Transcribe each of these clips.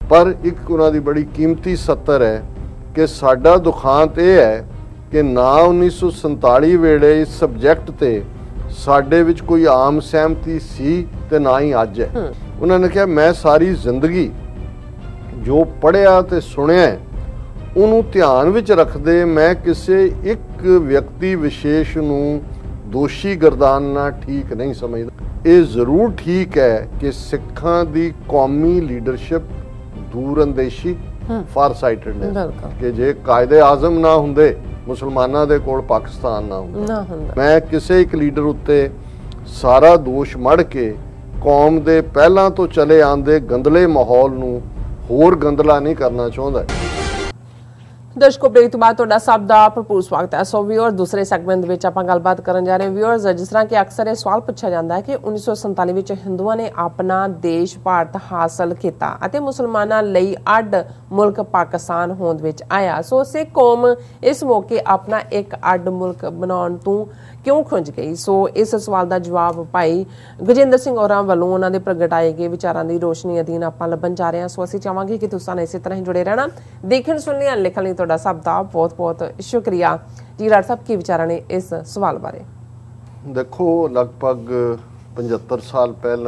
पर एक उन्हां दी बड़ी कीमती सत्तर है कि साडा दुखांत ये है कि ना 1947 वेले इस सबजैक्ट ते साडे विच कोई आम सहमति सी ते ना ही अज है। उन्होंने कहा मैं सारी जिंदगी जो पढ़िया ते सुनिया ਉਹਨੂੰ ਧਿਆਨ ਵਿੱਚ ਰੱਖਦੇ मैं किसी एक व्यक्ति विशेष ਨੂੰ ਦੋਸ਼ੀ ਗਰਦਾਨਣਾ ਠੀਕ नहीं समझदा। ਇਹ ਜ਼ਰੂਰ ठीक है कि ਸਿੱਖਾਂ ਦੀ ਕੌਮੀ ਲੀਡਰਸ਼ਿਪ ਦੂਰਅੰਦੇਸ਼ੀ ਫਾਰਸਾਈਟਡਨੈਸ ਕਿ ਜੇ ਕਾਇਦੇ ਆਜ਼ਮ ਨਾ ਹੁੰਦੇ ਮੁਸਲਮਾਨਾਂ ਦੇ ਕੋਲ ਪਾਕਿਸਤਾਨ ਨਾ ਹੁੰਦਾ ਮੈਂ ਕਿਸੇ ਇੱਕ ਲੀਡਰ ਉੱਤੇ ਸਾਰਾ ਦੋਸ਼ ਮੜ ਕੇ ਕੌਮ ਦੇ ਪਹਿਲਾਂ ਤੋਂ ਚਲੇ ਆਂਦੇ ਗੰਦਲੇ ਮਾਹੌਲ ਨੂੰ ਹੋਰ ਗੰਦਲਾ ਨਹੀਂ ਕਰਨਾ ਚਾਹੁੰਦਾ। दर्शकों ब्रेक तो बाद सब का भरपूर स्वागत है। सो व्यूअर दूसरे सैगमेंट में आप गलबात करन जा रहे हैं। व्यूअर्स जिस तरह कि अक्सर ये सवाल पूछा जाता है कि 1947 हिंदुओं ने अपना देश भारत हासिल किया और मुसलमानों लई अड मुल्क पाकिस्तान होंद विच आया। सो सिख कौम इस मौके अपना एक अड मुल्क बनाने तो क्यों खुंज गई। सो इस सवाल का जवाब भाई गजेंद्र सिंह होरां वालों उन्होंने प्रगटाए गए विचारों की रोशनी अधीन आप लभन जा रहे हैं। सो असीं चाहांगे कि तुसां इसी तरह ही जुड़े रहना। देखण सुनने लिखण लई तुहाडा सब का बहुत बहुत शुक्रिया जी। राठ साहब की विचार ने इस सवाल बारे? देखो लगभग 75 साल पहला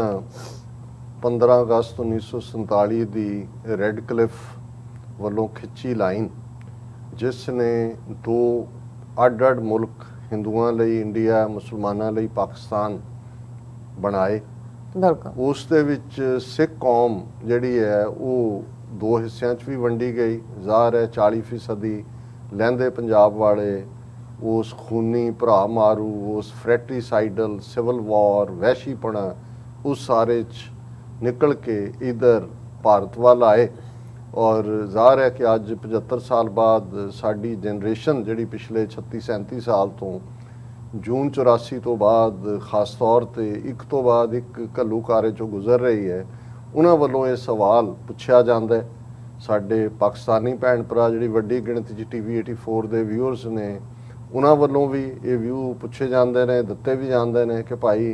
15 अगस्त 1947 की रैड क्लिफ वालों खिंची लाइन जिसने दो अड अड मुल्क हिंदुओं ਲਈ इंडिया मुसलमानों ਲਈ पाकिस्तान बनाए। उस दे विच सिख कौम जिहड़ी है वो दो हिस्सों भी वंडी गई। ज़ाहिर है 40% लहंदे पंजाब वाले उस खूनी भरा मारू उस फ्रैट्रीसाइडल सिविल वॉर वहशीपना उस सारे निकल के इधर भारत वाल आए और ज़ाहिर है कि अज 75 साल बाद साडी जनरेशन जिहड़ी पिछले 36-37 साल तो जून 84 तो बाद खास तौर पर एक तो बाद एक घल्लूकारे चों गुजर रही है। उन्होंने वालों ये सवाल पूछा जाता है। साडे पाकिस्तानी भैन भरा जिहड़ी वड्डी गिणती TV 84 के व्यूअर्स ने उन्होंने वालों भी ये व्यू पूछे जाते हैं दिते भी जाते हैं कि भाई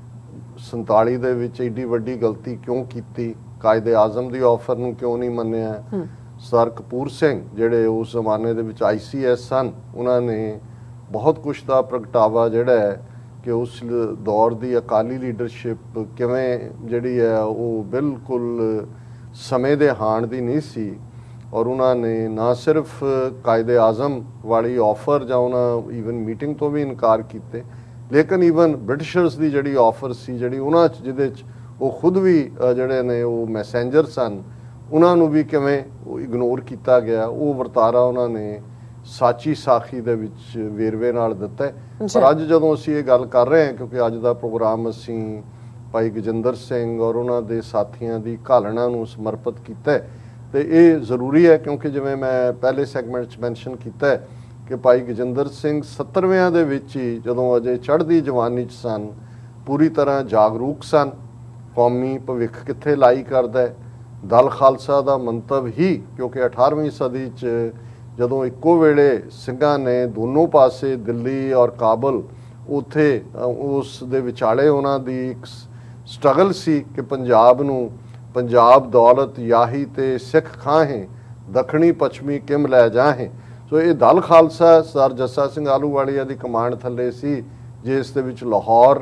47 दे विच एडी वड्डी गलती क्यों की कायदे आजम की ऑफर नूं क्यों नहीं मन्निया। सर कपूर सिंह जिहड़े उस जमाने दे विच ICS सन उन्होंने बहुत कुछ का प्रगटावा जिहड़ा है कि उस दौर की अकाली लीडरशिप किवें जिहड़ी है वो बिल्कुल समय दे हाण दी नहीं सी और उन्होंने ना सिर्फ कायदे आजम वाली ऑफर जां उन्हां ईवन मीटिंग तो भी इनकार किए लेकिन ईवन ब्रिटिशर्स की जिहड़ी ऑफर सी जिहड़ी उन्हां च जिहदे च वो खुद भी जिहड़े ने वो मैसेंजर सन उन्होंने भी किवें इग्नोर किया गया। वो वर्तारा उन्होंने साची साखी दे विच वेरवे नाल दिता है। पर अज जदों असीं ये गल कर रहे हैं क्योंकि अज दा प्रोग्राम असीं भाई गजेंद्र सिंह और उन्होंने साथियों की घालना नूं समर्पित किया है तो ये जरूरी है क्योंकि जिवें मैं पहले सैगमेंट मैंशन किया है कि भाई गजेंद्र सिंह 70वें दे विच ही जदों अजे चढ़दी जवानी च सन पूरी तरह जागरूक सन। कौमी भविख कित्थे लाई करदा है दल खालसा का मंतव ही क्योंकि 18वीं सदी च जदों इक्को वेले सिंघां ने दोनों पासे दिल्ली और काबल उत्थे उस दे विचाले उन्हां दी एक स्ट्रगल सी कि पंजाब नूं पंजाब दौलत याही ते सिख खाहें दखणी पश्चिमी किम लै जाहें। सो ये दल खालसा सर जस्सा सिंह आलूवालिया की कमांड थले सी जिस दे विच लाहौर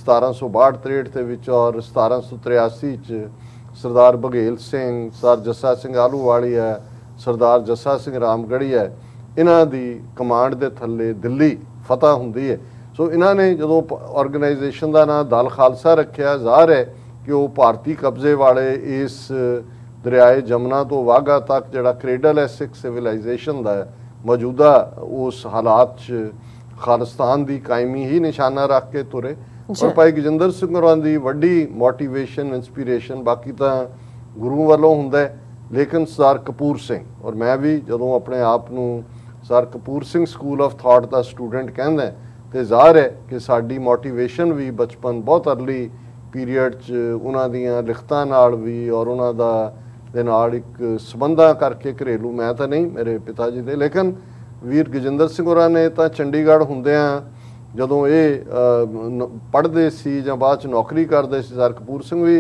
1762-63 और 1783 सरदार बघेल सिंह सर जस्सा सिंह आलूवालिया सरदार जस्सा सिंह रामगढ़िया इन्हां दी कमांड दे थले दिल्ली फतह हुंदी है। सो इन्हां ने जदों ऑर्गेनाइजेशन का नाम दल खालसा रखिया ज़ाहिर है कि वो भारती कब्जे वाले इस दरियाए जमुना तो वाघा तक जिहड़ा क्रेडल है सिख सिविलाइजेशन का मौजूदा उस हालात खालिस्तान की कायमी ही निशाना रख के तुरे। और भाई गजेंद्र सिंह होरां दी वड्डी मोटिवेशन इंस्पीरेशन बाकी तो गुरु वालों हुंदा है लेकिन सर कपूर सिंह और मैं भी जदों अपने आप नूं सर Kapur Singh school of thought का स्टूडेंट कहंदा तो ज़ाहिर है कि साडी मोटिवेशन भी बचपन बहुत अर्ली पीरीयड च उन्हां दीयां लिखतां नाल भी और उन्हां दा दे नाल एक संबंधां करके घरेलू मैं तो नहीं मेरे पिता जी दे लेकिन वीर गजेंद्र सिंह होरां ने तो चंडीगढ़ हुंदियां जदों ये पढ़ते सी जां बाद च नौकरी करते सी सर कपूर सिंह भी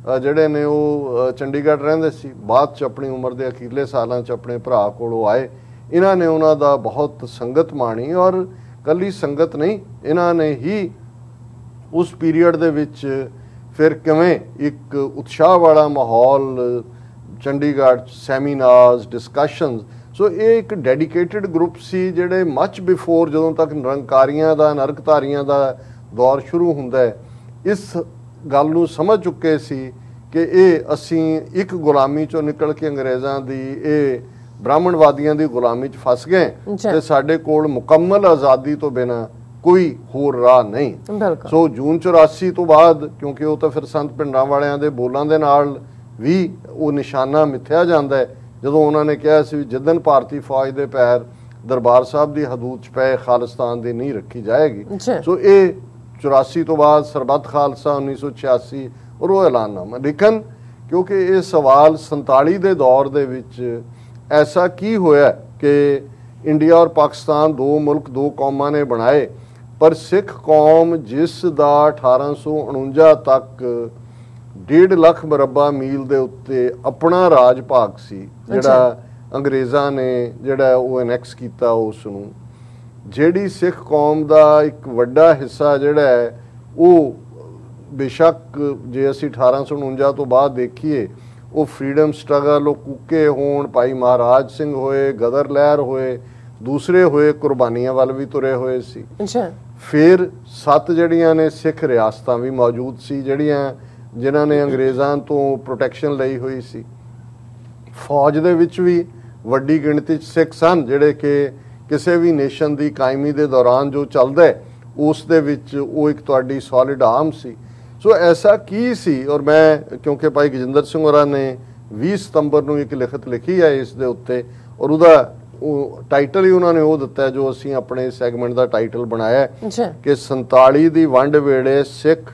ਜਿਹੜੇ ਨੇ ਉਹ ਚੰਡੀਗੜ੍ਹ ਰਹਿੰਦੇ ਸੀ, ਬਾਅਦ 'ਚ ਆਪਣੀ ਉਮਰ ਦੇ ਅਖੀਰਲੇ ਸਾਲਾਂ 'ਚ ਆਪਣੇ ਭਰਾ ਕੋਲੋਂ ਆਏ। ਇਹਨਾਂ ਨੇ ਉਹਨਾਂ ਦਾ ਬਹੁਤ ਸੰਗਤ ਮਾਣੀ, ਔਰ ਕੱਲੀ ਸੰਗਤ ਨਹੀਂ, ਇਹਨਾਂ ਨੇ ਹੀ ਉਸ ਪੀਰੀਅਡ ਦੇ ਵਿੱਚ ਫਿਰ ਕਿਵੇਂ ਇੱਕ ਉਤਸ਼ਾਹ ਵਾਲਾ ਮਾਹੌਲ ਚੰਡੀਗੜ੍ਹ 'ਚ ਸੈਮੀਨਾਰਸ, ਡਿਸਕਸ਼ਨਸ। ਸੋ ਇਹ ਇੱਕ ਡੈਡੀਕੇਟਿਡ ਗਰੁੱਪ ਸੀ ਜਿਹੜੇ ਮੱਚ ਬਿਫੋਰ, ਜਦੋਂ ਤੱਕ ਨਿਰੰਕਾਰੀਆਂ ਦਾ, ਨਰਕਧਾਰੀਆਂ ਦਾ ਦੌਰ ਸ਼ੁਰੂ ਹੁੰਦਾ ਹੈ, ਇਸ ਗੱਲ ਨੂੰ ਸਮਝ ਚੁੱਕੇ ਸੀ ਕਿ ਇਹ ਅਸੀਂ ਇੱਕ ਗੁਲਾਮੀ 'ਚੋਂ ਨਿਕਲ ਕੇ ਅੰਗਰੇਜ਼ਾਂ ਦੀ ਇਹ ਬ੍ਰਾਹਮਣਵਾਦੀਆਂ ਦੀ ਗੁਲਾਮੀ 'ਚ ਫਸ ਗਏ ਤੇ ਸਾਡੇ ਕੋਲ ਮੁਕੰਮਲ ਆਜ਼ਾਦੀ ਤੋਂ ਬਿਨਾਂ ਕੋਈ ਹੋਰ ਰਾਹ ਨਹੀਂ। ਸੋ ਜੂਨ 84 ਤੋਂ ਬਾਅਦ, ਕਿਉਂਕਿ ਉਹ ਤਾਂ ਫਿਰ ਸੰਤ ਭਿੰਡਰਾਂ ਵਾਲਿਆਂ ਦੇ ਬੋਲਾਂ ਦੇ ਨਾਲ ਵੀ ਉਹ ਨਿਸ਼ਾਨਾ ਮਿੱਥਿਆ ਜਾਂਦਾ ਹੈ, ਜਦੋਂ ਉਹਨਾਂ ਨੇ ਕਿਹਾ ਸੀ ਵੀ ਜਿੱਦਣ ਭਾਰਤੀ ਫੌਜ ਦੇ ਪੈਰ ਦਰਬਾਰ ਸਾਹਿਬ ਦੀ ਹਦੂਦ 'ਚ ਪਏ, ਖਾਲਿਸਤਾਨ ਦੀ ਨੀਂਹ ਰੱਖੀ ਜਾਏਗੀ। ਸੋ ਇਹ 84 ਤੋਂ ਬਾਅਦ ਸਰਬੱਤ ਖਾਲਸਾ 1986 ਔਰ ਉਹ ਐਲਾਨਨਾਮਾ। ਲੇਕਿਨ ਕਿਉਂਕਿ ਇਹ ਸਵਾਲ 47 ਦੇ ਦੌਰ ਦੇ ਵਿੱਚ ਐਸਾ ਕੀ ਹੋਇਆ ਕਿ ਇੰਡੀਆ ਔਰ ਪਾਕਿਸਤਾਨ ਦੋ ਮੁਲਕ, ਦੋ ਕੌਮਾਂ ਨੇ ਬਣਾਏ, ਪਰ ਸਿੱਖ ਕੌਮ ਜਿਸ ਦਾ 1849 ਤੱਕ 1.5 ਲੱਖ ਮੁਰੱਬਾ ਮੀਲ ਦੇ ਉੱਤੇ ਆਪਣਾ ਰਾਜ ਭਾਗ ਸੀ, ਜਿਹੜਾ ਅੰਗਰੇਜ਼ਾਂ ਨੇ ਜਿਹੜਾ ਉਹ ਐਨੈਕਸ ਕੀਤਾ, ਉਸ ਨੂੰ ਜਿਹੜੀ ਸਿੱਖ ਕੌਮ ਦਾ ਇੱਕ ਵੱਡਾ ਹਿੱਸਾ ਜਿਹੜਾ ਹੈ ਉਹ ਬੇਸ਼ੱਕ ਜੇ ਅਸੀਂ 1849 ਤੋਂ ਬਾਅਦ ਦੇਖੀਏ, ਉਹ ਫਰੀडम ਸਟਰਗਲ, ਉਹ ਕੂਕੇ ਹੋਣ, ਭਾਈ ਮਹਾਰਾਜ ਸਿੰਘ ਹੋਏ, ਗਦਰ ਲਹਿਰ ਹੋਏ, ਦੂਸਰੇ ਹੋਏ, ਕੁਰਬਾਨੀਆਂ ਵੱਲ ਵੀ ਤੁਰੇ ਹੋਏ ਸੀ। ਫਿਰ 7 ਜਿਹੜੀਆਂ ਨੇ ਸਿੱਖ ਰਿਆਸਤਾਂ ਵੀ ਮੌਜੂਦ ਸੀ, ਜਿਨ੍ਹਾਂ ਨੇ ਅੰਗਰੇਜ਼ਾਂ ਤੋਂ ਪ੍ਰੋਟੈਕਸ਼ਨ ਲਈ ਹੋਈ ਸੀ। ਫੌਜ ਦੇ ਵਿੱਚ ਵੀ ਵੱਡੀ ਗਿਣਤੀ 'ਚ ਸਿੱਖ ਸਨ, ਜਿਹੜੇ ਕਿ ਕਿਸੇ ਵੀ ਨੇਸ਼ਨ ਦੀ ਕਾਇਮੀ ਦੇ ਦੌਰਾਨ ਜੋ ਚੱਲਦਾ ਉਸ ਦੇ ਵਿੱਚ ਉਹ ਇੱਕ ਤੁਹਾਡੀ ਸੋਲਿਡ ਆਰਮ ਸੀ। ਸੋ ਐਸਾ ਕੀ ਸੀ, ਔਰ ਮੈਂ ਕਿਉਂਕਿ ਭਾਈ ਗਜਿੰਦਰ ਸਿੰਘ ਹੋਰਾਂ ਨੇ 20 ਸਤੰਬਰ ਨੂੰ ਇੱਕ ਲਿਖਤ ਲਿਖੀ ਹੈ ਇਸ ਦੇ ਉੱਤੇ, ਔਰ ਉਹਦਾ ਉਹ ਟਾਈਟਲ ਹੀ ਉਹਨਾਂ ਨੇ ਉਹ ਦਿੱਤਾ ਜੋ ਅਸੀਂ ਆਪਣੇ ਸੈਗਮੈਂਟ ਦਾ ਟਾਈਟਲ ਬਣਾਇਆ ਕਿ 47 ਦੀ ਵੰਡ ਵੇਲੇ ਸਿੱਖ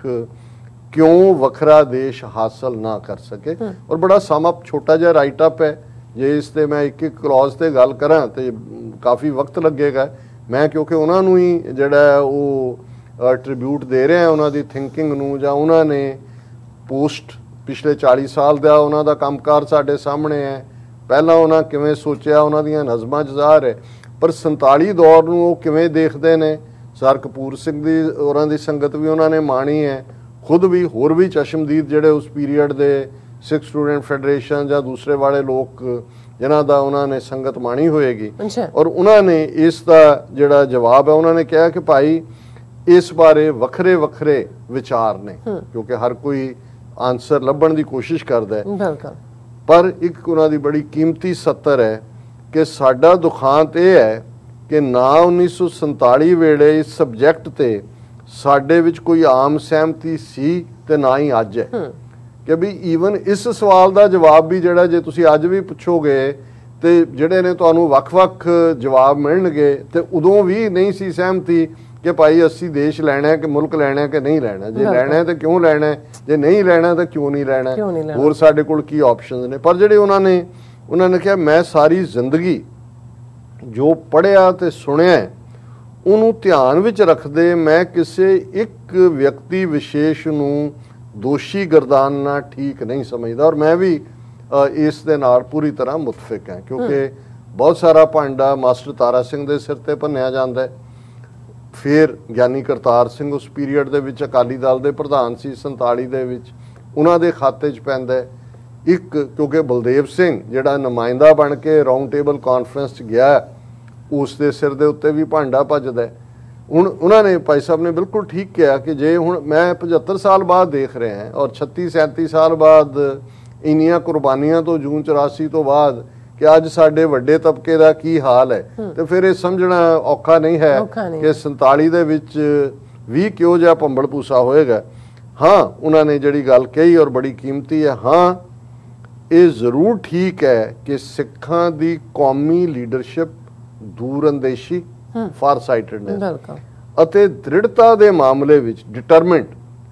ਕਿਉਂ ਵੱਖਰਾ ਦੇਸ਼ ਹਾਸਲ ਨਾ ਕਰ ਸਕੇ। ਔਰ ਬੜਾ ਸਮ ਅਪ ਛੋਟਾ ਜਿਹਾ ਰਾਈਟ ਅਪ ਹੈ, ਜੇ ਇਸ ਤੇ ਮੈਂ ਇੱਕ ਕਲੌਜ਼ ਤੇ ਗੱਲ ਕਰਾਂ ਤੇ ਕਾਫੀ ਵਕਤ ਲੱਗੇਗਾ। ਮੈਂ ਕਿਉਂਕਿ ਉਹਨਾਂ ਨੂੰ ਹੀ ਜਿਹੜਾ ਉਹ ਟ੍ਰਿਬਿਊਟ ਦੇ ਰਿਹਾ ਉਹਨਾਂ ਦੀ ਥਿੰਕਿੰਗ ਨੂੰ, ਜਾਂ ਉਹਨਾਂ ਨੇ ਪੋਸਟ ਪਿਛਲੇ 40 ਸਾਲ ਦਾ ਉਹਨਾਂ ਦਾ ਕੰਮਕਾਰ ਸਾਡੇ ਸਾਹਮਣੇ ਹੈ। ਪਹਿਲਾਂ ਉਹਨਾਂ ਕਿਵੇਂ ਸੋਚਿਆ, ਉਹਨਾਂ ਦੀਆਂ ਨਜ਼ਮਾਂ 'ਚ ਜ਼ਾਹਰ ਹੈ, ਪਰ 47 ਦੌਰ ਨੂੰ ਉਹ ਕਿਵੇਂ ਦੇਖਦੇ ਨੇ। ਸਰ ਕਪੂਰ ਸਿੰਘ ਦੀ ਉਹਨਾਂ ਦੀ ਸੰਗਤ ਵੀ ਉਹਨਾਂ ਨੇ ਮਾਣੀ ਹੈ, ਖੁਦ ਵੀ ਹੋਰ ਵੀ ਚਸ਼ਮਦੀਦ ਜਿਹੜੇ ਉਸ ਪੀਰੀਅਡ ਦੇ ਸਿੱਖ ਸਟੂਡੈਂਟ ਫੈਡਰੇਸ਼ਨ ਜਾਂ ਦੂਸਰੇ ਵਾਲੇ ਲੋਕ ਜਿਨ੍ਹਾਂ ਦਾ ਉਹਨਾਂ ਨੇ ਸੰਗਤ ਮਾਣੀ ਹੋਏਗੀ। ਔਰ ਉਹਨਾਂ ਨੇ ਇਸ ਦਾ ਜਿਹੜਾ ਜਵਾਬ ਹੈ, ਉਹਨਾਂ ਨੇ ਕਿਹਾ ਕਿ ਭਾਈ ਇਸ ਬਾਰੇ ਵੱਖਰੇ ਵੱਖਰੇ ਵਿਚਾਰ ਨੇ, ਕਿਉਂਕਿ ਹਰ ਕੋਈ ਆਨਸਰ ਲੱਭਣ ਦੀ ਕੋਸ਼ਿਸ਼ ਕਰਦਾ ਹੈ, ਪਰ ਇੱਕ ਉਹਨਾਂ ਦੀ ਬੜੀ ਕੀਮਤੀ ਸੱਤਰ ਹੈ ਕਿ ਸਾਡਾ ਦੁਖਾਂਤ ਇਹ ਹੈ ਕਿ ਨਾ 1947 ਵੇਲੇ ਇਸ ਸਬਜੈਕਟ ਤੇ ਸਾਡੇ ਵਿੱਚ ਕੋਈ ਆਮ ਸਹਿਮਤੀ ਸੀ ਤੇ ਨਾ ਹੀ ਅੱਜ ਹੈ। ਕਿ ਵੀ ਈਵਨ ਇਸ ਸਵਾਲ ਦਾ ਜਵਾਬ ਵੀ ਜਿਹੜਾ ਜੇ ਤੁਸੀਂ ਅੱਜ ਵੀ ਪੁੱਛੋਗੇ ਤੇ ਜਿਹੜੇ ਨੇ ਤੁਹਾਨੂੰ ਵੱਖ-ਵੱਖ ਜਵਾਬ ਮਿਲਣਗੇ, ਤੇ ਉਦੋਂ ਵੀ ਨਹੀਂ ਸੀ ਸਹਿਮਤੀ ਕਿ ਭਾਈ ਅਸੀਂ ਦੇਸ਼ ਲੈਣਾ ਕਿ ਮੁਲਕ ਲੈਣਾ ਕਿ ਨਹੀਂ ਲੈਣਾ, ਜੇ ਲੈਣਾ ਤੇ ਕਿਉਂ ਲੈਣਾ, ਜੇ ਨਹੀਂ ਲੈਣਾ ਤਾਂ ਕਿਉਂ ਨਹੀਂ ਲੈਣਾ, ਹੋਰ ਸਾਡੇ ਕੋਲ ਕੀ ਆਪਸ਼ਨਸ ਨੇ। ਪਰ ਜਿਹੜੇ ਉਹਨਾਂ ਨੇ ਕਿਹਾ ਮੈਂ ਸਾਰੀ ਜ਼ਿੰਦਗੀ ਜੋ ਪੜ੍ਹਿਆ ਤੇ ਸੁਣਿਆ ਉਹਨੂੰ ਧਿਆਨ ਵਿੱਚ ਰੱਖਦੇ ਮੈਂ ਕਿਸੇ ਇੱਕ ਵਿਅਕਤੀ ਵਿਸ਼ੇਸ਼ ਨੂੰ ਦੋਸ਼ੀ ਗਰਦਾਨਣਾ ਠੀਕ ਨਹੀਂ ਸਮਝਦਾ। ਔਰ ਮੈਂ ਵੀ ਇਸ ਦੇ ਨਾਲ ਪੂਰੀ ਤਰ੍ਹਾਂ ਮੁਤਫਿਕ ਹਾਂ, ਕਿਉਂਕਿ ਬਹੁਤ ਸਾਰਾ ਭਾਂਡਾ ਮਾਸਟਰ ਤਾਰਾ ਸਿੰਘ ਦੇ ਸਿਰ ਤੇ ਭੰਨਿਆ ਜਾਂਦਾ ਹੈ। ਫਿਰ ਗਿਆਨੀ ਕਰਤਾਰ ਸਿੰਘ ਉਸ ਪੀਰੀਅਡ ਦੇ ਵਿੱਚ ਅਕਾਲੀ ਦਲ ਦੇ ਪ੍ਰਧਾਨ ਸੀ 47 ਦੇ ਵਿੱਚ, ਉਹਨਾਂ ਦੇ ਖਾਤੇ 'ਚ ਪੈਂਦਾ ਹੈ। ਇੱਕ ਕਿਉਂਕਿ ਬਲਦੇਵ ਸਿੰਘ ਜਿਹੜਾ ਨੁਮਾਇੰਦਾ ਬਣ ਕੇ ਰਾਉਂਡ ਟੇਬਲ ਕਾਨਫਰੰਸ 'ਚ ਗਿਆ, ਉਸ ਦੇ ਸਿਰ ਦੇ ਉੱਤੇ ਵੀ ਭਾਂਡਾ ਭੱਜਦਾ। ਹੁਣ ਉਹਨਾਂ ਨੇ ਭਾਈ ਸਾਹਿਬ ਨੇ ਬਿਲਕੁਲ ਠੀਕ ਕਿਹਾ ਕਿ ਜੇ ਹੁਣ ਮੈਂ 75 ਸਾਲ ਬਾਅਦ ਦੇਖ ਰਿਹਾ ਹਾਂ ਔਰ 36-37 ਸਾਲ ਬਾਅਦ ਇੰਨੀਆਂ ਕੁਰਬਾਨੀਆਂ ਤੋਂ ਜੂਨ 84 ਤੋਂ ਬਾਅਦ ਕਿ ਅੱਜ ਸਾਡੇ ਵੱਡੇ ਤਬਕੇ ਦਾ ਕੀ ਹਾਲ ਹੈ, ਤੇ ਫਿਰ ਇਹ ਸਮਝਣਾ ਔਖਾ ਨਹੀਂ ਹੈ ਕਿ 47 ਦੇ ਵਿੱਚ ਵੀ ਕਿਉਂ ਜਿਹਾ ਭੰਬਲ ਭੂਸਾ ਹੋਏਗਾ। ਹਾਂ, ਉਹਨਾਂ ਨੇ ਜਿਹੜੀ ਗੱਲ ਕਹੀ ਔਰ ਬੜੀ ਕੀਮਤੀ ਹੈ, ਹਾਂ ਇਹ ਜ਼ਰੂਰ ਠੀਕ ਹੈ ਕਿ ਸਿੱਖਾਂ ਦੀ ਕੌਮੀ ਲੀਡਰਸ਼ਿਪ ਦੂਰਅੰਦੇਸ਼ੀ, ਫਾਰ ਸਾਈਟਡਨੈਸ ਅਤੇ ਦ੍ਰਿੜਤਾ ਦੇ ਮਾਮਲੇ ਵਿੱਚ ਡਿਟਰਮਿੰਡ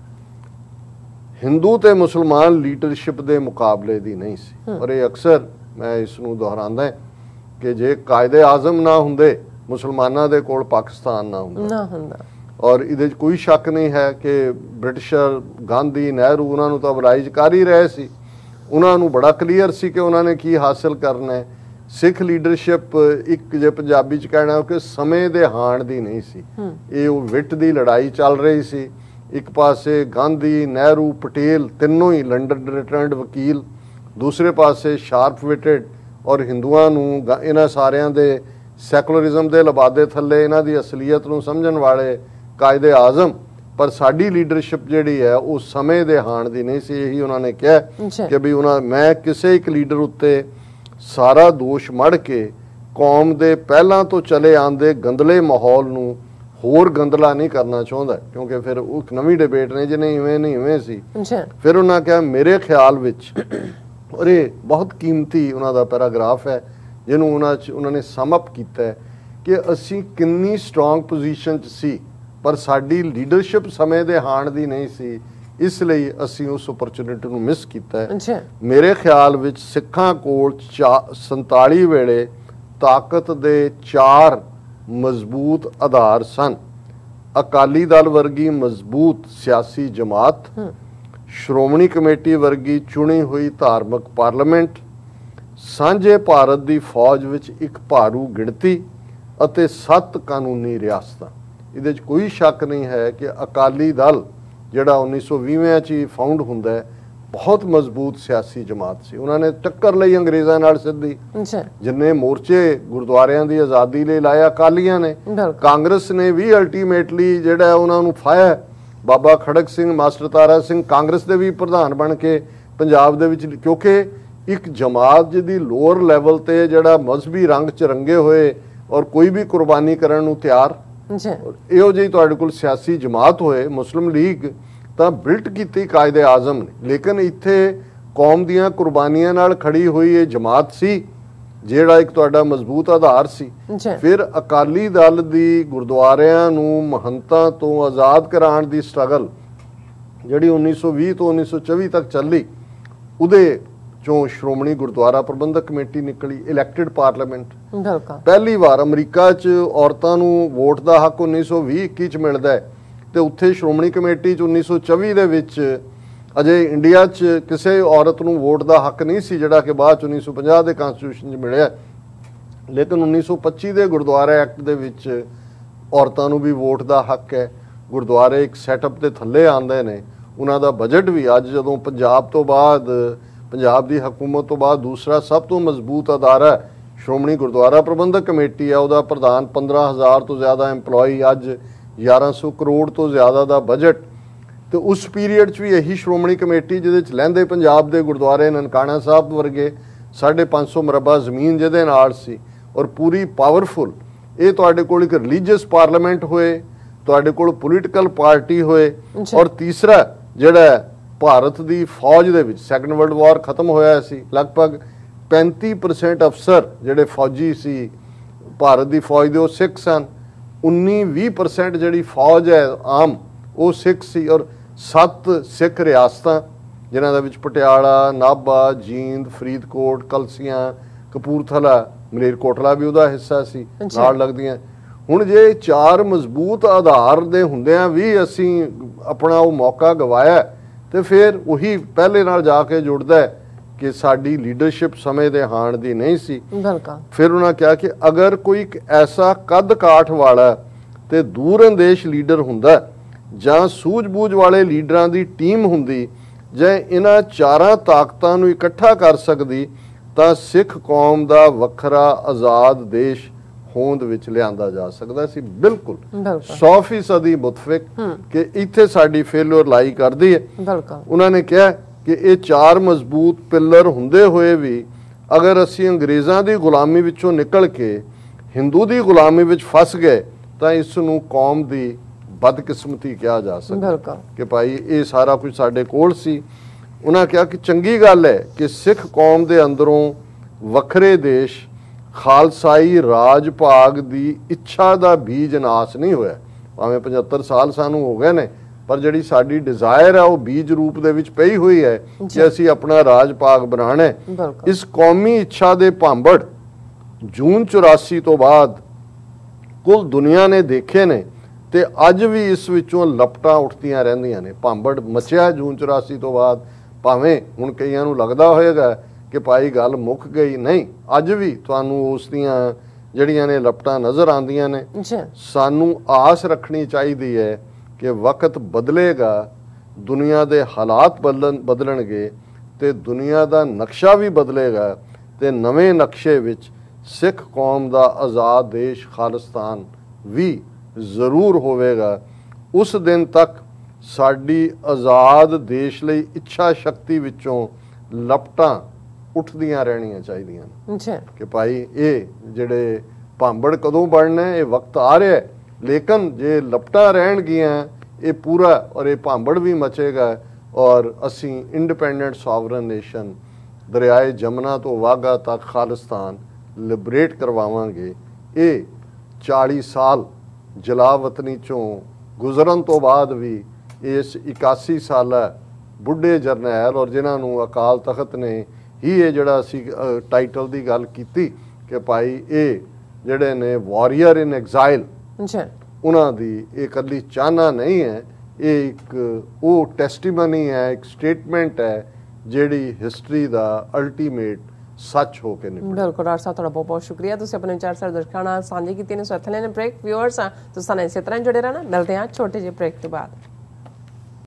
ਹਿੰਦੂ ਤੇ ਮੁਸਲਮਾਨ ਲੀਡਰਸ਼ਿਪ ਦੇ ਮੁਕਾਬਲੇ ਦੀ ਨਹੀਂ ਸੀ। ਔਰ ਇਹ ਅਕਸਰ ਮੈਂ ਇਸ ਨੂੰ ਦੁਹਰਾਉਂਦਾ ਕਿ ਜੇ ਕਾਇਦੇ ਆਜ਼ਮ ਨਾ ਹੁੰਦੇ, ਮੁਸਲਮਾਨਾਂ ਦੇ ਕੋਲ ਪਾਕਿਸਤਾਨ ਨਾ ਹੁੰਦਾ, ਔਰ ਇਹਦੇ 'ਚ ਕੋਈ ਸ਼ੱਕ ਨਹੀਂ ਹੈ ਕਿ ਬ੍ਰਿਟਿਸ਼ਰ ਗਾਂਧੀ ਨਹਿਰੂ ਉਹਨਾਂ ਨੂੰ ਤਾਂ ਅਬਲਾਈਜ ਕਰ ਹੀ ਰਹੇ ਸੀ। ਉਹਨਾਂ ਨੂੰ ਬੜਾ ਕਲੀਅਰ ਸੀ ਕਿ ਉਹਨਾਂ ਨੇ ਕੀ ਹਾਸਿਲ ਕਰਨਾ ਹੈ। ਸਿੱਖ ਲੀਡਰਸ਼ਿਪ ਇੱਕ ਜੇ ਪੰਜਾਬੀ 'ਚ ਕਹਿਣਾ ਕਿ ਸਮੇਂ ਦੇ ਹਾਣ ਦੀ ਨਹੀਂ ਸੀ, ਇਹ ਉਹ ਵਿੱਟ ਦੀ ਲੜਾਈ ਚੱਲ ਰਹੀ ਸੀ। ਇੱਕ ਪਾਸੇ ਗਾਂਧੀ ਨਹਿਰੂ ਪਟੇਲ ਤਿੰਨੋਂ ਹੀ ਲੰਡਨ ਰਿਟਰਨਡ ਵਕੀਲ, ਦੂਸਰੇ ਪਾਸੇ ਸ਼ਾਰਪ ਵਿਟਡ ਔਰ ਹਿੰਦੂਆਂ ਨੂੰ ਇਹਨਾਂ ਸਾਰਿਆਂ ਦੇ ਸੈਕੂਲਰਿਜ਼ਮ ਦੇ ਲਬਾਦੇ ਥੱਲੇ ਇਹਨਾਂ ਦੀ ਅਸਲੀਅਤ ਨੂੰ ਸਮਝਣ ਵਾਲੇ ਕਾਇਦੇ ਆਜ਼ਮ। ਪਰ ਸਾਡੀ ਲੀਡਰਸ਼ਿਪ ਜਿਹੜੀ ਹੈ ਉਹ ਸਮੇਂ ਦੇ ਹਾਣ ਦੀ ਨਹੀਂ ਸੀ। ਇਹੀ ਉਹਨਾਂ ਨੇ ਕਿਹਾ ਕਿ ਵੀ ਮੈਂ ਕਿਸੇ ਇੱਕ ਲੀਡਰ ਉੱਤੇ ਸਾਰਾ ਦੋਸ਼ ਮੜ ਕੇ ਕੌਮ ਦੇ ਪਹਿਲਾਂ ਤੋਂ ਚਲੇ ਆਂਦੇ ਗੰਦਲੇ ਮਾਹੌਲ ਨੂੰ ਹੋਰ ਗੰਦਲਾ ਨਹੀਂ ਕਰਨਾ ਚਾਹੁੰਦਾ, ਕਿਉਂਕਿ ਫਿਰ ਉਹ ਇੱਕ ਨਵੀਂ ਡਿਬੇਟ ਨੇ ਜਿਹਨੇ ਇਵੇਂ ਨਹੀਂ ਇਵੇਂ ਸੀ। ਫਿਰ ਉਹਨਾਂ ਕਿਹਾ ਮੇਰੇ ਖਿਆਲ ਵਿੱਚ, ਔਰ ਇਹ ਬਹੁਤ ਕੀਮਤੀ ਉਹਨਾਂ ਦਾ ਪੈਰਾਗ੍ਰਾਫ ਹੈ ਜਿਹਨੂੰ ਉਹਨਾਂ ਨੇ ਸਮ ਅਪ ਕੀਤਾ ਹੈ ਕਿ ਅਸੀਂ ਕਿੰਨੀ ਸਟਰੋਂਗ ਪੋਜੀਸ਼ਨ 'ਚ ਸੀ ਪਰ ਸਾਡੀ ਲੀਡਰਸ਼ਿਪ ਸਮੇਂ ਦੇ ਹਾਣ ਦੀ ਨਹੀਂ ਸੀ, ਇਸ ਲਈ ਅਸੀਂ ਉਸ ਓਪਰਚੁਨਿਟੀ ਨੂੰ ਮਿਸ ਕੀਤਾ ਹੈ। ਮੇਰੇ ਖਿਆਲ ਵਿੱਚ ਸਿੱਖਾਂ ਕੋਲ 47 ਵੇਲੇ ਤਾਕਤ ਦੇ 4 ਮਜ਼ਬੂਤ ਆਧਾਰ ਸਨ। ਅਕਾਲੀ ਦਲ ਵਰਗੀ ਮਜ਼ਬੂਤ ਸਿਆਸੀ ਜਮਾਤ, ਸ਼੍ਰੋਮਣੀ ਕਮੇਟੀ ਵਰਗੀ ਚੁਣੀ ਹੋਈ ਧਾਰਮਿਕ ਪਾਰਲੀਮੈਂਟ, ਸਾਂਝੇ ਭਾਰਤ ਦੀ ਫੌਜ ਵਿੱਚ ਇੱਕ ਭਾਰੂ ਗਿਣਤੀ ਅਤੇ 7 ਕਾਨੂੰਨੀ ਰਿਆਸਤਾਂ। ਇਹਦੇ 'ਚ ਕੋਈ ਸ਼ੱਕ ਨਹੀਂ ਹੈ ਕਿ ਅਕਾਲੀ ਦਲ ਜਿਹੜਾ 1920 'ਚ ਹੀ ਫਾਊਂਡ ਹੁੰਦਾ ਹੈ ਬਹੁਤ ਮਜ਼ਬੂਤ ਸਿਆਸੀ ਜਮਾਤ ਸੀ। ਉਹਨਾਂ ਨੇ ਟੱਕਰ ਲਈ ਅੰਗਰੇਜ਼ਾਂ ਨਾਲ ਸਿੱਧੀ, ਜਿੰਨੇ ਮੋਰਚੇ ਗੁਰਦੁਆਰਿਆਂ ਦੀ ਆਜ਼ਾਦੀ ਲਈ ਲਾਇਆ ਅਕਾਲੀਆਂ ਨੇ। ਕਾਂਗਰਸ ਨੇ ਵੀ ਅਲਟੀਮੇਟਲੀ ਜਿਹੜਾ ਉਹਨਾਂ ਨੂੰ ਫਾਇਆ। ਬਾਬਾ ਖੜਕ ਸਿੰਘ, ਮਾਸਟਰ ਤਾਰਾ ਸਿੰਘ ਕਾਂਗਰਸ ਦੇ ਵੀ ਪ੍ਰਧਾਨ ਬਣ ਕੇ ਪੰਜਾਬ ਦੇ ਵਿੱਚ, ਕਿਉਂਕਿ ਇੱਕ ਜਮਾਤ ਜਿਹਦੀ ਲੋਅਰ ਲੈਵਲ ਤੇ ਜਿਹੜਾ ਮਜ਼ਹਬੀ ਰੰਗ 'ਚ ਰੰਗੇ ਹੋਏ ਔਰ ਕੋਈ ਵੀ ਕੁਰਬਾਨੀ ਕਰਨ ਨੂੰ ਤਿਆਰ, ਇਹੋ ਜਿਹੀ ਤੁਹਾਡੇ ਕੋਲ ਸਿਆਸੀ ਜਮਾਤ ਹੋਏ। ਮੁਸਲਿਮ ਲੀਗ ਤਾਂ ਬਿਲਟ ਕੀਤੀ ਕਾਇਦੇ ਆਜ਼ਮ ਨੇ, ਲੇਕਿਨ ਇੱਥੇ ਕੌਮ ਦੀਆਂ ਕੁਰਬਾਨੀਆਂ ਨਾਲ ਖੜੀ ਹੋਈ ਇਹ ਜਮਾਤ ਸੀ ਜਿਹੜਾ ਇੱਕ ਤੁਹਾਡਾ ਮਜ਼ਬੂਤ ਆਧਾਰ ਸੀ। ਫਿਰ ਅਕਾਲੀ ਦਲ ਦੀ ਗੁਰਦੁਆਰਿਆਂ ਨੂੰ ਮਹੰਤਾਂ ਤੋਂ ਆਜ਼ਾਦ ਕਰਾਉਣ ਦੀ ਸਟਰਗਲ ਜਿਹੜੀ 1920 ਤੋਂ 1924 ਤੱਕ ਚੱਲੀ, ਉਹਦੇ ਚੋਂ ਸ਼੍ਰੋਮਣੀ ਗੁਰਦੁਆਰਾ ਪ੍ਰਬੰਧਕ ਕਮੇਟੀ ਨਿਕਲੀ, ਇਲੈਕਟਿਡ ਪਾਰਲੀਮੈਂਟ। ਪਹਿਲੀ ਵਾਰ ਅਮਰੀਕਾ 'ਚ ਔਰਤਾਂ ਨੂੰ ਵੋਟ ਦਾ ਹੱਕ 1920-21 'ਚ ਮਿਲਦਾ ਹੈ ਤੇ ਉੱਥੇ ਸ਼੍ਰੋਮਣੀ ਕਮੇਟੀ 'ਚ 1924 ਦੇ ਵਿੱਚ ਅਜੇ ਇੰਡੀਆ 'ਚ ਕਿਸੇ ਔਰਤ ਨੂੰ ਵੋਟ ਦਾ ਹੱਕ ਨਹੀਂ ਸੀ, ਜਿਹੜਾ ਕਿ ਬਾਅਦ 'ਚ 1950 ਦੇ ਕਾਨਸਟੀਟਿਊਸ਼ਨ 'ਚ ਮਿਲਿਆ। ਲੇਕਿਨ 1925 ਦੇ ਗੁਰਦੁਆਰਾ ਐਕਟ ਦੇ ਵਿੱਚ ਔਰਤਾਂ ਨੂੰ ਵੀ ਵੋਟ ਦਾ ਹੱਕ ਹੈ। ਗੁਰਦੁਆਰੇ ਇੱਕ ਸੈਟਅਪ ਦੇ ਥੱਲੇ ਆਉਂਦੇ ਨੇ। ਉਹਨਾਂ ਦਾ ਬਜਟ ਵੀ ਅੱਜ ਜਦੋਂ ਪੰਜਾਬ ਤੋਂ ਬਾਅਦ, ਪੰਜਾਬ ਦੀ ਹਕੂਮਤ ਤੋਂ ਬਾਅਦ ਦੂਸਰਾ ਸਭ ਤੋਂ ਮਜ਼ਬੂਤ ਅਦਾਰਾ ਸ਼੍ਰੋਮਣੀ ਗੁਰਦੁਆਰਾ ਪ੍ਰਬੰਧਕ ਕਮੇਟੀ ਹੈ। ਉਹਦਾ ਪ੍ਰਧਾਨ 15,000 ਤੋਂ ਜ਼ਿਆਦਾ EMPLOYE, ਅੱਜ 1100 ਕਰੋੜ ਤੋਂ ਜ਼ਿਆਦਾ ਦਾ ਬਜਟ। ਤੇ ਉਸ ਪੀਰੀਅਡ 'ਚ ਵੀ ਇਹੀ ਸ਼੍ਰੋਮਣੀ ਕਮੇਟੀ ਜਿਹਦੇ 'ਚ ਲਹਿੰਦੇ ਪੰਜਾਬ ਦੇ ਗੁਰਦੁਆਰੇ ਨਨਕਾਣਾ ਸਾਹਿਬ ਵਰਗੇ 550 ਮਰਬਾ ਜ਼ਮੀਨ ਜਿਹਦੇ ਨਾਲ ਸੀ ਔਰ ਪੂਰੀ ਪਾਵਰਫੁਲ। ਇਹ ਤੁਹਾਡੇ ਕੋਲ ਇੱਕ ਰਿਲੀਜੀਅਸ ਪਾਰਲੀਮੈਂਟ ਹੋਏ, ਤੁਹਾਡੇ ਕੋਲ ਪੋਲੀਟੀਕਲ ਪਾਰਟੀ ਹੋਏ, ਔਰ ਤੀਸਰਾ ਜਿਹੜਾ ਭਾਰਤ ਦੀ ਫੌਜ ਦੇ ਵਿੱਚ ਸੈਕੰਡ ਵਰਲਡ ਵਾਰ ਖਤਮ ਹੋਇਆ ਸੀ, ਲਗਭਗ 35% ਅਫਸਰ ਜਿਹੜੇ ਫੌਜੀ ਸੀ ਭਾਰਤ ਦੀ ਫੌਜ ਦੇ ਉਹ ਸਿੱਖ ਸਨ। 19-20% ਜਿਹੜੀ ਫੌਜ ਹੈ ਆਮ ਉਹ ਸਿੱਖ ਸੀ, ਔਰ 7 ਸਿੱਖ ਰਿਆਸਤਾਂ ਜਿਨ੍ਹਾਂ ਦੇ ਵਿੱਚ ਪਟਿਆਲਾ, ਨਾਭਾ, ਜੀਂਦ, ਫਰੀਦਕੋਟ, ਕਲਸੀਆਂ, ਕਪੂਰਥਲਾ, ਮਲੇਰਕੋਟਲਾ ਵੀ ਉਹਦਾ ਹਿੱਸਾ ਸੀ, ਨਾਲ ਲੱਗਦੀਆਂ। ਹੁਣ ਜੇ 4 ਮਜ਼ਬੂਤ ਆਧਾਰ ਦੇ ਹੁੰਦਿਆਂ ਵੀ ਅਸੀਂ ਆਪਣਾ ਉਹ ਮੌਕਾ ਗਵਾਇਆ ਤੇ ਫਿਰ ਉਹੀ ਪਹਿਲੇ ਨਾਲ ਜਾ ਕੇ ਜੁੜਦਾ ਕਿ ਸਾਡੀ ਲੀਡਰਸ਼ਿਪ ਸਮੇਂ ਦੇ ਹਾਣ ਦੀ ਨਹੀਂ ਸੀ। ਫਿਰ ਉਹਨਾਂ ਕਿਹਾ ਕਿ ਅਗਰ ਕੋਈ ਇੱਕ ਐਸਾ ਕੱਦ ਕਾਠ ਵਾਲਾ ਤੇ ਦੂਰ ਅੰਦੇਸ਼ ਲੀਡਰ ਹੁੰਦਾ ਜਾਂ ਸੂਝ-ਬੂਝ ਵਾਲੇ ਲੀਡਰਾਂ ਦੀ ਟੀਮ ਹੁੰਦੀ ਜਾਂ ਇਹਨਾਂ 4 ਤਾਕਤਾਂ ਨੂੰ ਇਕੱਠਾ ਕਰ ਸਕਦੀ ਤਾਂ ਸਿੱਖ ਕੌਮ ਦਾ ਵੱਖਰਾ ਆਜ਼ਾਦ ਦੇਸ਼ ਹੋਂਦ ਵਿੱਚ ਲਿਆਂਦਾ ਜਾ ਸਕਦਾ ਸੀ। ਬਿਲਕੁਲ 100% ਮੁਤਫਿਕ ਕਿ ਇੱਥੇ ਸਾਡੀ ਫੇਲਿਅਰ ਲਾਈ ਕਰਦੀ ਹੈ। ਉਹਨਾਂ ਨੇ ਕਿਹਾ ਕਿ ਇਹ 4 ਮਜ਼ਬੂਤ ਪਿੱਲਰ ਹੁੰਦੇ ਹੋਏ ਵੀ ਅਗਰ ਅਸੀਂ ਅੰਗਰੇਜ਼ਾਂ ਦੀ ਗੁਲਾਮੀ ਵਿੱਚੋਂ ਨਿਕਲ ਕੇ ਹਿੰਦੂ ਦੀ ਗੁਲਾਮੀ ਵਿੱਚ ਫਸ ਗਏ ਤਾਂ ਇਸ ਨੂੰ ਕੌਮ ਦੀ ਬਦਕਿਸਮਤੀ ਕਿਹਾ ਜਾ ਸਕਦਾ ਕਿ ਭਾਈ ਇਹ ਸਾਰਾ ਕੁਝ ਸਾਡੇ ਕੋਲ ਸੀ। ਉਹਨਾਂ ਕਿਹਾ ਕਿ ਚੰਗੀ ਗੱਲ ਹੈ ਕਿ ਸਿੱਖ ਕੌਮ ਦੇ ਅੰਦਰੋਂ ਵੱਖਰੇ ਦੇਸ਼ ਖਾਲਸਾਈ ਰਾਜ ਭਾਗ ਦੀ ਇੱਛਾ ਦਾ ਬੀਜ ਨਾਸ ਨਹੀਂ ਹੋਇਆ। ਭਾਵੇਂ 75 ਸਾਲ ਸਾਨੂੰ ਹੋ ਗਏ ਨੇ, ਪਰ ਜਿਹੜੀ ਸਾਡੀ ਡਿਜ਼ਾਇਰ ਹੈ ਉਹ ਬੀਜ ਰੂਪ ਦੇ ਵਿੱਚ ਪਈ ਹੋਈ ਹੈ ਕਿ ਅਸੀਂ ਆਪਣਾ ਰਾਜ ਭਾਗ ਬਣਾਉਣਾ ਹੈ। ਇਸ ਕੌਮੀ ਇੱਛਾ ਦੇ ਭਾਂਬੜ ਜੂਨ 84 ਤੋਂ ਬਾਅਦ ਕੁੱਲ ਦੁਨੀਆ ਨੇ ਦੇਖੇ ਨੇ। ਤੇ ਅੱਜ ਵੀ ਇਸ ਵਿੱਚੋਂ ਲਪਟਾਂ ਉੱਠਦੀਆਂ ਰਹਿੰਦੀਆਂ ਨੇ। ਭਾਂਬੜ ਮਚਿਆ ਜੂਨ 84 ਤੋਂ ਬਾਅਦ, ਭਾਵੇਂ ਹੁਣ ਕਈਆਂ ਨੂੰ ਲੱਗਦਾ ਹੋਏਗਾ ਕਿ ਭਾਈ ਗੱਲ ਮੁੱਕ ਗਈ, ਨਹੀਂ, ਅੱਜ ਵੀ ਤੁਹਾਨੂੰ ਉਸ ਦੀਆਂ ਜਿਹੜੀਆਂ ਨੇ ਲਪਟਾਂ ਨਜ਼ਰ ਆਉਂਦੀਆਂ ਨੇ। ਸਾਨੂੰ ਆਸ ਰੱਖਣੀ ਚਾਹੀਦੀ ਹੈ ਕਿ ਵਕਤ ਬਦਲੇਗਾ, ਦੁਨੀਆ ਦੇ ਹਾਲਾਤ ਬਦਲਣਗੇ ਤੇ ਦੁਨੀਆ ਦਾ ਨਕਸ਼ਾ ਵੀ ਬਦਲੇਗਾ ਤੇ ਨਵੇਂ ਨਕਸ਼ੇ ਵਿੱਚ ਸਿੱਖ ਕੌਮ ਦਾ ਆਜ਼ਾਦ ਦੇਸ਼ ਖਾਲਿਸਤਾਨ ਵੀ ਜ਼ਰੂਰ ਹੋਵੇਗਾ। ਉਸ ਦਿਨ ਤੱਕ ਸਾਡੀ ਆਜ਼ਾਦ ਦੇਸ਼ ਲਈ ਇੱਛਾ ਸ਼ਕਤੀ ਵਿੱਚੋਂ ਲਪਟਾਂ ਉੱਠਦੀਆਂ ਰਹਿਣੀਆਂ ਚਾਹੀਦੀਆਂ ਨੇ ਕਿ ਭਾਈ ਇਹ ਜਿਹੜੇ ਭਾਂਬੜ ਕਦੋਂ ਬਣਨਾ, ਇਹ ਵਕਤ ਆ ਰਿਹਾ, ਲੇਕਿਨ ਜੇ ਲਪਟਾਂ ਰਹਿਣਗੀਆਂ ਇਹ ਪੂਰਾ ਔਰ ਇਹ ਭਾਂਬੜ ਵੀ ਮਚੇਗਾ ਔਰ ਅਸੀਂ ਇੰਡੀਪੈਂਡੈਂਟ ਸੋਵਰਨ ਨੇਸ਼ਨ ਦਰਿਆਏ ਜਮਨਾ ਤੋਂ ਵਾਘਾ ਤੱਕ ਖਾਲਿਸਤਾਨ ਲਿਬਰੇਟ ਕਰਵਾਵਾਂਗੇ। ਇਹ 40 ਸਾਲ ਜਲਾਵਤਨੀ ਚੋਂ ਗੁਜ਼ਰਨ ਤੋਂ ਬਾਅਦ ਵੀ ਇਸ 81 ਸਾਲਾ ਬੁੱਢੇ ਜਰਨੈਲ ਔਰ ਜਿਨ੍ਹਾਂ ਨੂੰ ਅਕਾਲ ਤਖਤ ਨੇ ਹੀ ਇਹ ਜਿਹੜਾ ਅਸੀਂ ਟਾਈਟਲ ਦੀ ਗੱਲ ਕੀਤੀ ਕਿ ਭਾਈ ਇਹ ਜਿਹੜੇ ਨੇ ਵਾਰੀਅਰ ਇਨ ਐਗਜ਼ਾਈਲ, ਉਹਨਾਂ ਦੀ ਇਹ ਇਕੱਲੀ ਚਾਹਨਾ ਨਹੀਂ ਹੈ, ਇਹ ਇੱਕ ਉਹ ਟੈਸਟੀਮਨੀ ਹੈ, ਇੱਕ ਸਟੇਟਮੈਂਟ ਹੈ ਜਿਹੜੀ ਹਿਸਟਰੀ ਦਾ ਅਲਟੀਮੇਟ ਸੱਚ ਹੋ ਕੇ ਨਿਕਲੇ। ਬਿਲਕੁਲ ਡਾਕਟਰ ਸਾਹਿਬ, ਤੁਹਾਡਾ ਬਹੁਤ ਬਹੁਤ ਸ਼ੁਕਰੀਆ। ਤੁਸੀਂ ਆਪਣੇ ਵਿਚਾਰ ਸਾਡੇ ਦਰਸ਼ਕਾਂ ਨਾਲ ਸਾਂਝੇ ਕੀਤੇ ਨੇ। ਸੋ ਇੱਥੇ ਲੈਣੇ ਬ੍ਰੇਕ। ਵਿਊਅਰਸ ਤੁਸੀਂ ਸਾਨੂੰ ਇਸੇ ਤਰ੍ਹਾਂ ਜੁੜੇ ਰਹਿਣਾ। ਮਿਲਦੇ ਹਾਂ ਛੋਟੇ ਜਿਹੇ ਬ੍ਰੇਕ ਤੋਂ ਬਾਅਦ।